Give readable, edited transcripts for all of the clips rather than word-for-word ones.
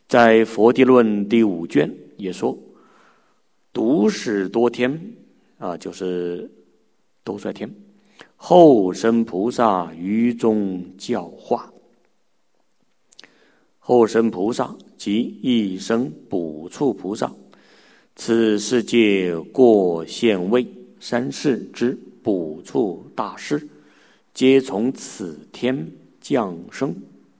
在《佛地论》第5卷也说，独始多天就是兜率天，后生菩萨于中教化。后生菩萨即一生补处菩萨，此世界过现位三世之补处大师，皆从此天降生。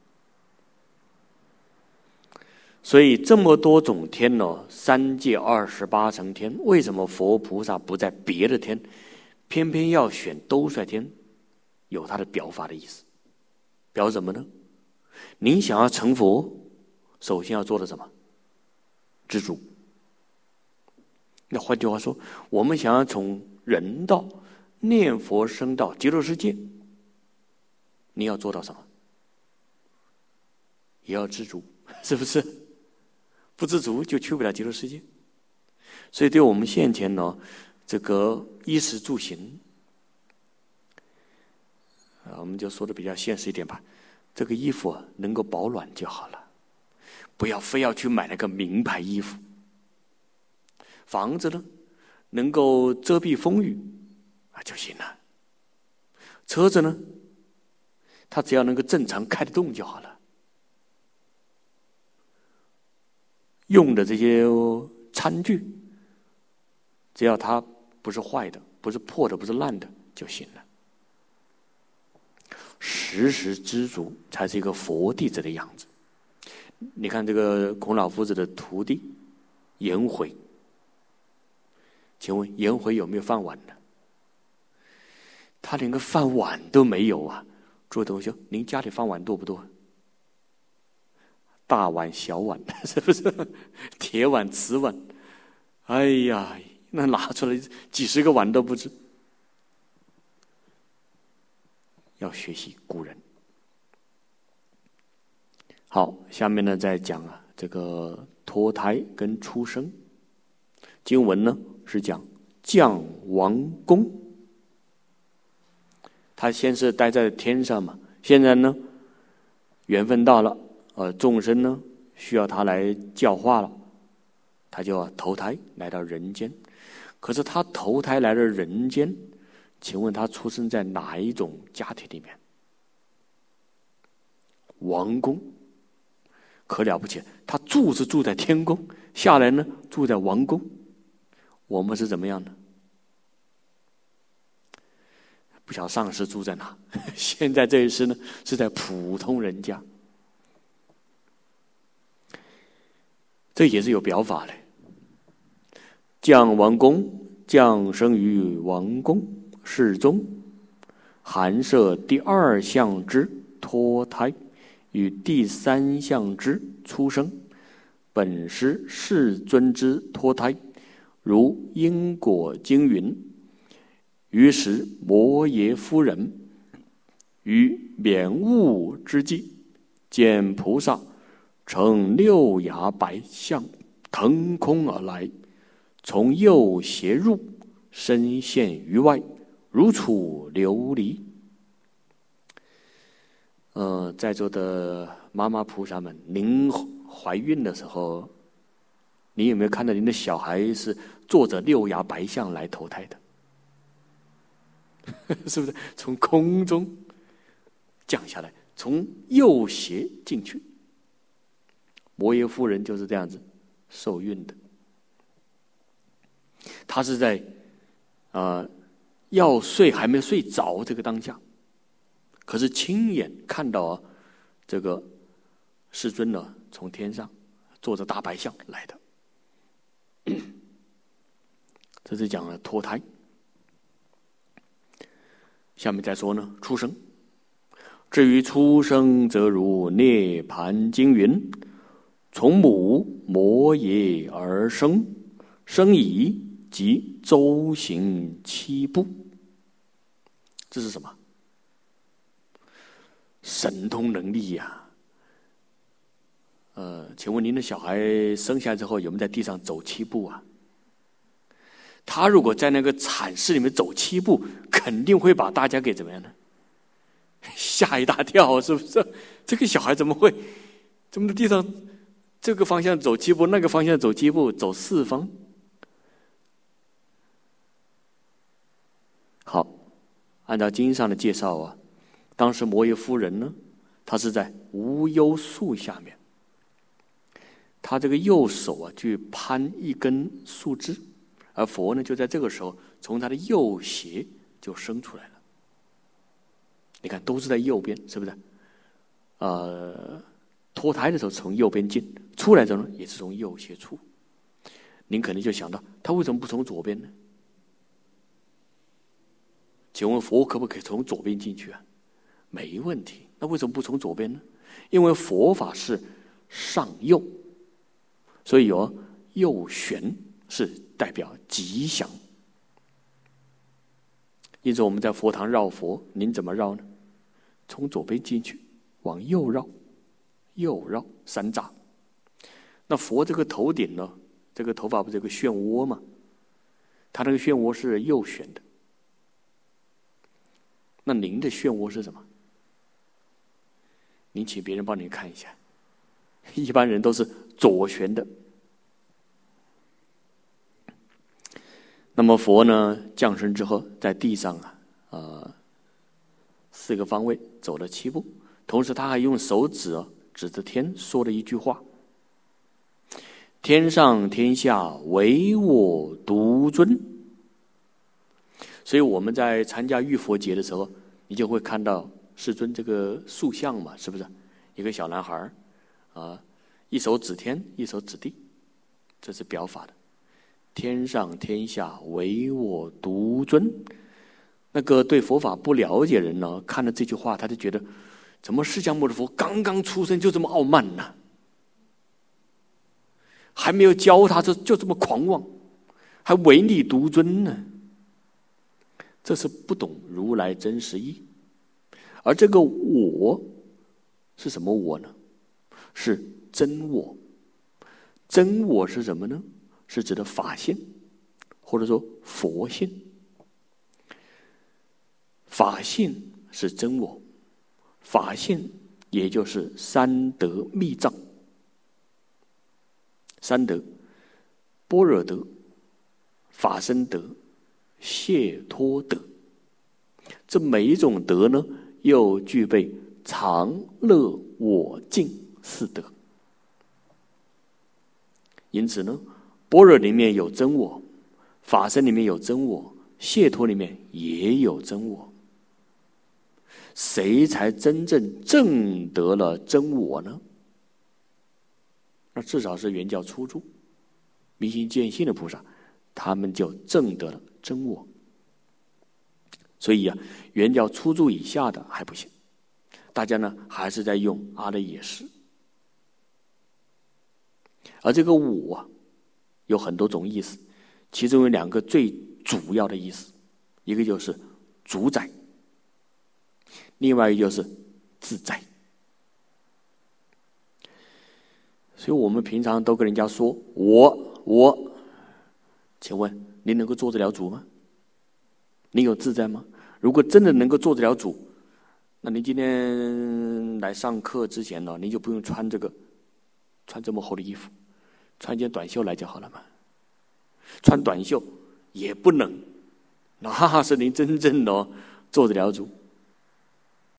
所以这么多种天呢，3界28层天，为什么佛菩萨不在别的天，偏偏要选兜率天？有他的表法的意思。表什么呢？您想要成佛，首先要做的什么？知足。那换句话说，我们想要从人道念佛升到极乐世界，你要做到什么？也要知足，是不是？不知足就去不了极乐世界。所以对我们现前呢，这个衣食住行，我们就说的比较现实一点吧，这个衣服能够保暖就好了，不要非要去买那个名牌衣服。房子呢，能够遮蔽风雨就行了。车子呢，它只要能够正常开得动就好了。用的这些餐具，只要它不是坏的，不是破的，不是烂的就行了。时时知足才是一个佛弟子的样子。你看这个孔老夫子的徒弟颜回，请问颜回有没有饭碗呢？他连个饭碗都没有啊！诸位同学，您家里饭碗多不多？大碗小碗，是不是？铁碗瓷碗，哎呀，那拿出来几十个碗都不止。要学习古人。好，下面呢再讲这个脱胎跟出生。经文呢是讲降王宫，他先是待在天上嘛，现在呢缘分到了，众生呢需要他来教化了，他就要投胎来到人间。可是他投胎来到人间，请问他出生在哪一种家庭里面？王宫，可了不起，他住是住在天宫，下来呢住在王宫。我们是怎么样的？不晓得上世住在哪，现在这一世呢是在普通人家。这也是有表法的。降王宫，降生于王宫，世中含摄第2项之脱胎，与第3项之出生，本师世尊之脱胎，如因果经云：于是摩耶夫人于免物之际，见菩萨乘6牙白象腾空而来，从右斜入，身现于外，如处琉璃。在座的妈妈菩萨们，您怀孕的时候，你有没有看到您的小孩是坐着6牙白象来投胎的？是不是从空中降下来，从右斜进去？摩耶夫人就是这样子受孕的。她是在要睡还没睡着这个当下，可是亲眼看到这个世尊呢从天上坐着大白象来的。这是讲了脱胎。下面再说呢出生。至于出生，则如涅盘经云：从母摩耶而生，生已即周行7步。这是什么？神通能力呀！请问您的小孩生下来之后有没有在地上走7步啊？他如果在那个产室里面走7步，肯定会把大家给怎么样呢？吓一大跳，是不是？这个小孩怎么会这么在地上这个方向走7步，那个方向走7步，走4方。好，按照经上的介绍啊，当时摩耶夫人呢，她是在无忧树下面，她这个右手啊去攀一根树枝，而佛呢就在这个时候从他的右胁就生出来了。你看，都是在右边，是不是？脱胎的时候从右边进，出来的时候呢也是从右胁出。您可能就想到，他为什么不从左边呢？请问佛可不可以从左边进去啊？没问题。那为什么不从左边呢？因为佛法是上右，所以有右旋是代表吉祥。因此我们在佛堂绕佛，您怎么绕呢？从左边进去，往右绕，右绕3匝。那佛这个头顶呢，这个头发不是有个漩涡吗？它那个漩涡是右旋的。那您的漩涡是什么？您请别人帮您看一下，一般人都是左旋的。那么佛呢降生之后，在地上4个方位走了7步，同时他还用手指指着天说了一句话：天上天下唯我独尊。所以我们在参加浴佛节的时候，你就会看到世尊这个塑像嘛，是不是？一个小男孩一手指天，一手指地，这是表法的。天上天下唯我独尊。那个对佛法不了解人呢，看了这句话，他就觉得，怎么释迦牟尼佛刚刚出生就这么傲慢呢？还没有教他就这么狂妄，还唯你独尊呢？这是不懂如来真实义。而这个我是什么我呢？是真我。真我是什么呢？是指的法性，或者说佛性。法性是真我，法性也就是3德密藏。3德：般若德、法身德、解脱德。这每一种德呢，又具备常乐我净4德。因此呢，般若里面有真我，法身里面有真我，解脱里面也有真我。谁才真正证得了真我呢？那至少是原教初住、明心见性的菩萨，他们就证得了真我。所以原教初住以下的还不行，大家呢还是在用阿赖耶识。而这个我有很多种意思，其中有2个最主要的意思，一个就是主宰，另外一个就是自在。所以我们平常都跟人家说我，请问您能够做得了主吗？你有自在吗？如果真的能够做得了主，那您今天来上课之前呢，您就不用穿这么厚的衣服，穿件短袖来就好了嘛。穿短袖也不能，那是您真正的做得了主。